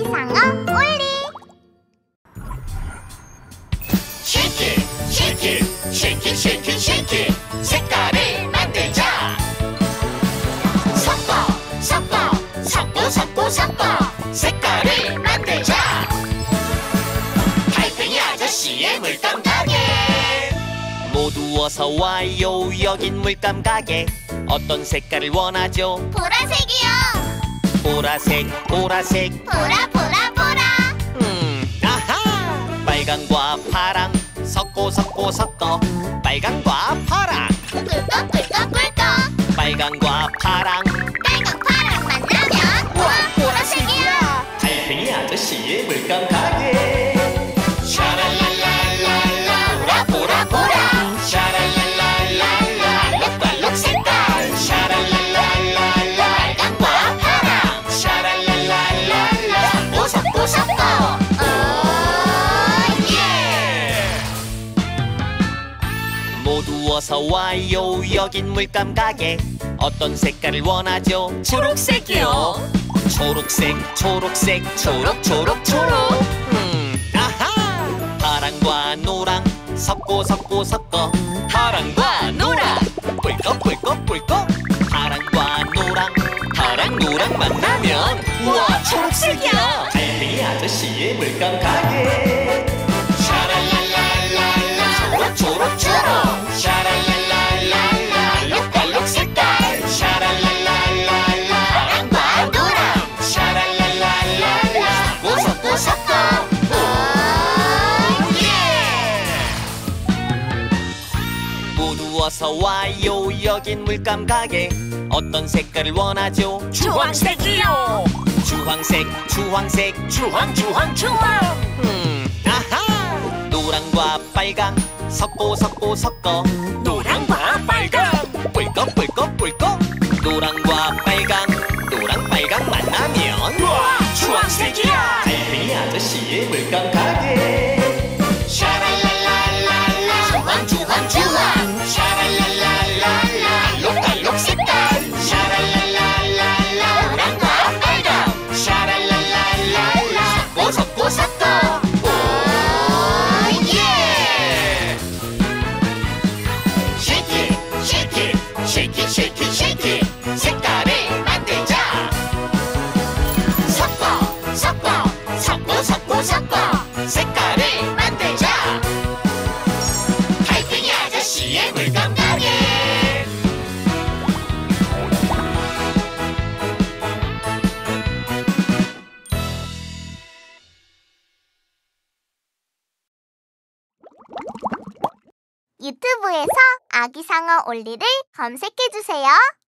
아기상어 올리. 쉐이키 쉐이키 쉐이키 쉐이키 쉐이키 색깔을 만들자. 섞어 섞어 섞고 섞고 섞어 색깔을 만들자. 달팽이 아저씨의 물감 가게. 모두 어서 와요. 여긴 물감 가게. 어떤 색깔을 원하죠? 보라색이요. 보라색 보라색 보라 보라 보라. 아하! 빨강과 파랑 섞고 섞고 섞어 빨강과 파랑 꿀꺽 꿀꺽 꿀꺽. 빨강과 파랑 빨강 파랑 만나면 우와 보라색이야. 달팽이 아저씨의 물감 가게. 샤랄랄랄랄라 보라 보라 보라 샤랄랄랄랄라 알록달록 색깔 샤랄랄랄랄라 빨강과 파랑 샤랄랄랄랄라 섞고 섞고 섞어 예! 모두 어서 와요. 여긴 물감 가게. 어떤 색깔을 원하죠? 초록색이요. 초록색 초록색 초록 초록 초록. 아하! 파랑과 노랑 섞고 섞고 섞어 파랑과 노랑 꿀꺽 꿀꺽 꿀꺽 파랑과 노랑 파랑 노랑 만나면 우와 초록색이야. 달팽이 아저씨의 물감 가게. 샤랄랄랄랄라 초록 초록 초록 샤랄랄랄랄라 알록달록 색깔 샤랄랄랄랄라 파랑과 노랑 샤랄랄랄랄라 섞고 섞고 섞어 모두 어서 와요. 여긴 물감 가게. 어떤 색깔을 원하죠? 주황색이요. 주황색 주황색 주황 주황 주황. 아하! 노랑과 빨강 섞고 섞고 섞어 노랑과 빨강. 꿀꺽 꿀꺽 꿀꺽 노랑과 빨강 노랑 빨강 만나면 우와 주황색이야. 달팽이 아저씨의 물감 가게. 샤랄랄랄랄라 주황 주황 주황 샤랄랄랄랄라 알록달록 색깔 샤랄랄랄랄라 노랑과 빨강 샤랄랄랄랄라 섞고 섞고 섞어 오예! 쉐이키 쉐이키 쉐이키 쉐이키 쉐이키 색깔을 만들자. 섞어 섞어 섞고 섞고 섞어 색깔을 만들자. 달팽이 아저씨의 물감 가게. 유튜브에서 아기상어 올리를 검색해주세요.